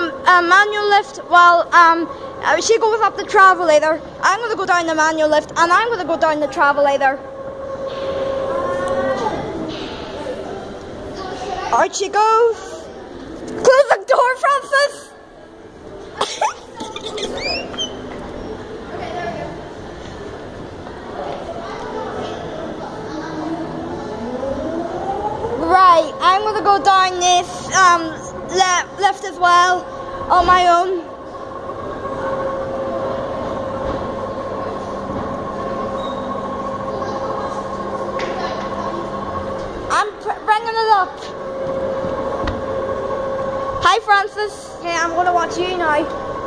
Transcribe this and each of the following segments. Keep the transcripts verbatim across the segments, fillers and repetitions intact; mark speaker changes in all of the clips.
Speaker 1: um, a manual lift while um, she goes up the travelator. I'm going to go down the manual lift and I'm going to go down the travelator. Out she goes. Close the door, Francis. Right, I'm going to go down this um, le lift as well on my own. I'm bringing it up. Hi Francis. Hey, I'm going to watch you now.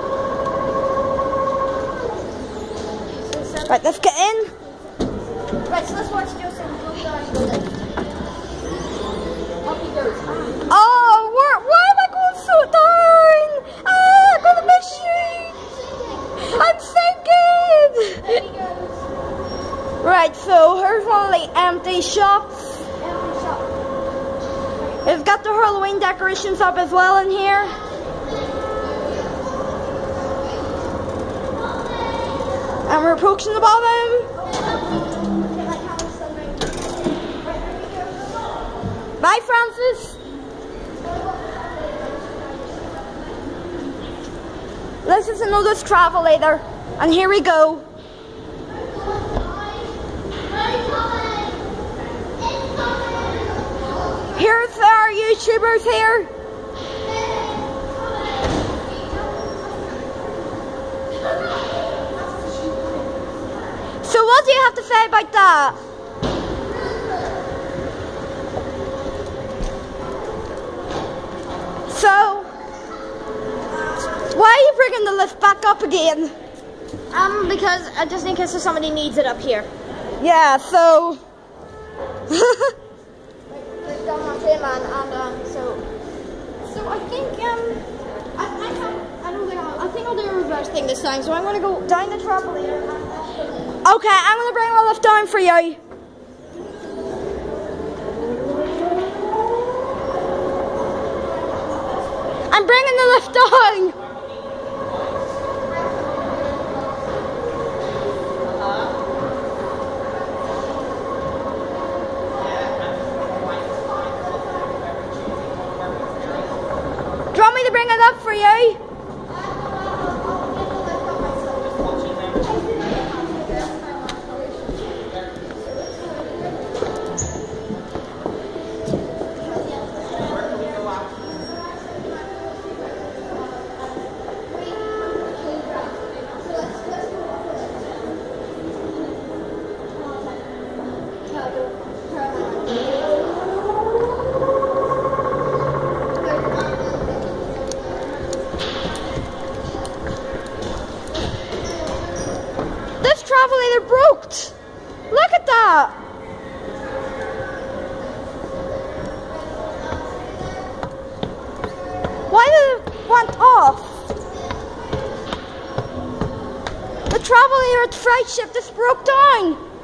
Speaker 1: Right, let's get in.
Speaker 2: Right, so let's watch Joseph go down the lift. Up he goes.
Speaker 1: Oh, where, why am I going so down? Ah, I'm going to miss you. I'm sinking.
Speaker 2: There he goes.
Speaker 1: Right, so here's one of the empty shops.
Speaker 2: Empty shop.
Speaker 1: It's got the Halloween decorations up as well in here. And we're approaching the bottom. Bye, Francis. This is another travelator, and here we go. Here's our YouTubers here. So what do you have to say about that? So, why are you bringing the lift back up again?
Speaker 2: Um, because uh, just in case if somebody needs it up here.
Speaker 1: Yeah, so...
Speaker 2: Like jonmontrainman, and um, so, so I think um, I, I have, I don't think I'll, I think I'll do a reverse thing this time. So I'm gonna go down the travelator and up the lift.
Speaker 1: Okay, I'm gonna bring the lift down for you. I'm bringing the lift down. Do you want me to bring it up for you? This travelator broke. Look at that. Why did it went off? The travelator at Flagship just broke down.